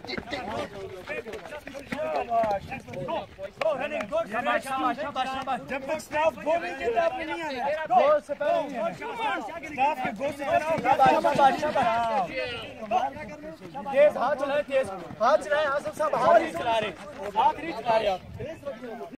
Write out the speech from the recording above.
जब तक स्टाफ गो नहीं कहता आपने नहीं आना। गोल से पहले स्टाफ के गो से तेज हाथ चलाए, तेज हाथ चलाए। आसिफ साहब हाथ नहीं चला रहे, हाथ नहीं चला रहे आप।